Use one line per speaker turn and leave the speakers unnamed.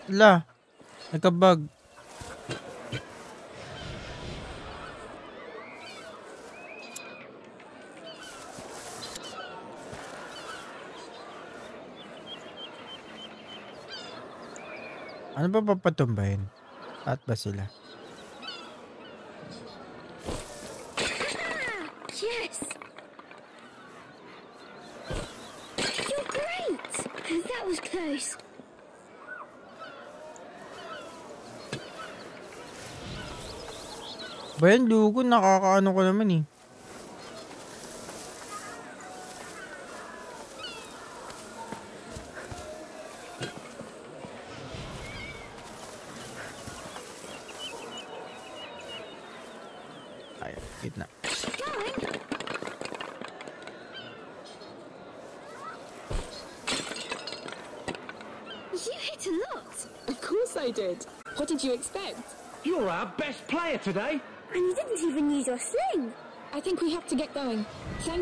La, nagka-bug. Ano ba papatumbahin? At ba sila?
Yes! You're great! That was close.
Ba yan, lugo, nakakaano ko naman eh. Ay, gitna.
You hit a lot.
Of course I did. What did you expect?
You're our best player today.
And you didn't even use your sling.
I think we have to get going. Thank